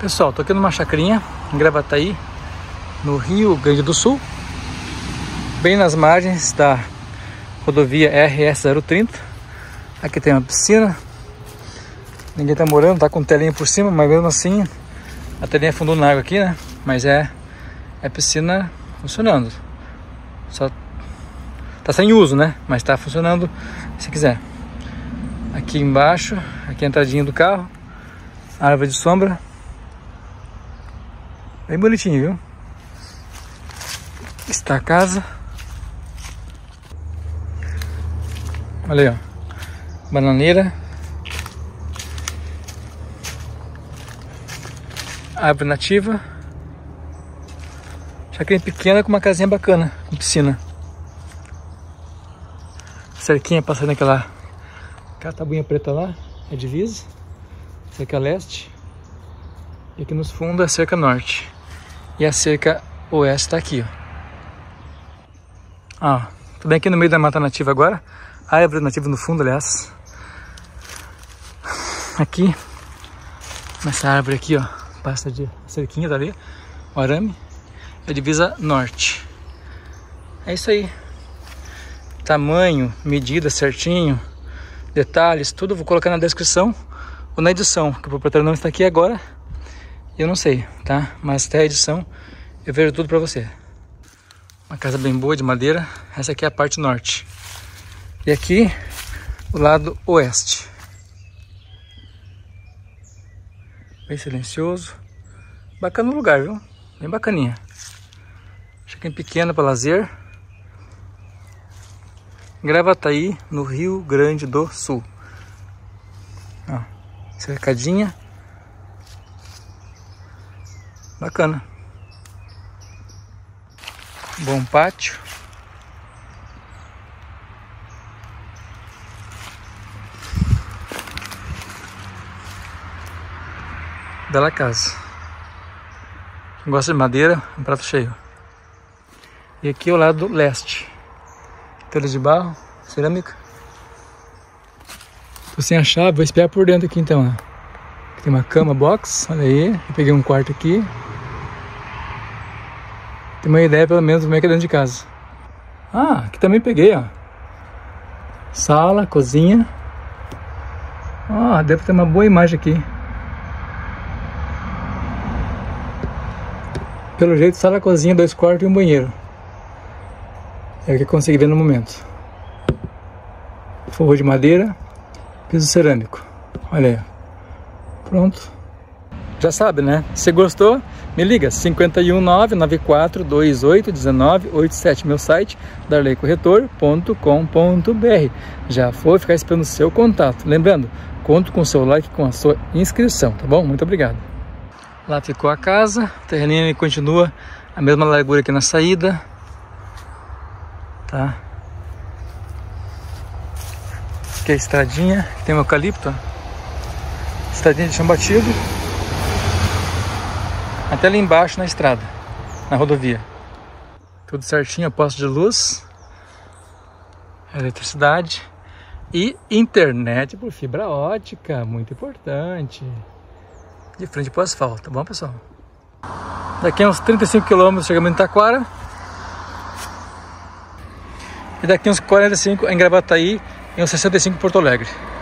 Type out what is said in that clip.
Pessoal, tô aqui numa chacrinha em Gravataí, no Rio Grande do Sul, bem nas margens da rodovia RS 030. Aqui tem uma piscina, ninguém tá morando, tá com telinha por cima, mas mesmo assim a telinha afundou na água aqui, né? Mas é piscina funcionando, só tá sem uso, né? Mas tá funcionando se quiser. Aqui embaixo, aqui a entradinha do carro, árvore de sombra, bem bonitinho, viu? Está a casa. Olha aí, ó, bananeira, árvore nativa, chacrinha pequena com uma casinha bacana, com piscina, cerquinha passando aquela tabuinha preta lá, é divisa, cerca leste, e aqui nos fundos é a cerca norte, e a cerca oeste tá aqui, ó. Tô bem aqui no meio da mata nativa agora, a árvore nativa no fundo, aliás. Aqui, nessa árvore aqui, ó, passa de cerquinha, tá ali, o arame, é a divisa norte. É isso aí. Tamanho, medida certinho, detalhes, tudo eu vou colocar na descrição ou na edição, que o proprietário não está aqui agora, eu não sei, tá? Mas até a edição eu vejo tudo pra você. Uma casa bem boa de madeira. Essa aqui é a parte norte. E aqui o lado oeste. Bem silencioso. Bacana o lugar, viu? Bem bacaninha. Chacrinha pequena para lazer. Gravataí, no Rio Grande do Sul. Ó, cercadinha. Bacana. Bom pátio. Bela casa. Quem gosta de madeira, um prato cheio. E aqui é o lado leste. Telha de barro, cerâmica. Tô sem a chave, vou espiar por dentro aqui então, ó. Tem uma cama box, olha aí. Eu peguei um quarto aqui. Tem uma ideia pelo menos como é que é dentro de casa. Ah, aqui também peguei, ó. Sala, cozinha. Ó, deve ter uma boa imagem aqui. Pelo jeito, sala, cozinha, 2 quartos e um banheiro. É o que eu consegui ver no momento. Forro de madeira, piso cerâmico. Olha aí. Pronto. Já sabe, né? Se gostou, me liga. 51994281987. Meu site, darleycorretor.com.br. Já foi ficar esperando o seu contato. Lembrando, conto com o seu like, com a sua inscrição, tá bom? Muito obrigado. Lá ficou a casa. O terreninho continua a mesma largura aqui na saída. Tá? Aqui é a estradinha. Tem um eucalipto, ó. Estradinha de chão batido. Até lá embaixo na estrada, na rodovia. Tudo certinho, posto de luz, eletricidade e internet por fibra ótica, muito importante. De frente para o asfalto, tá bom, pessoal? Daqui a uns 35 km chegamos em Taquara. E daqui a uns 45 em Gravataí e uns 65 em Porto Alegre.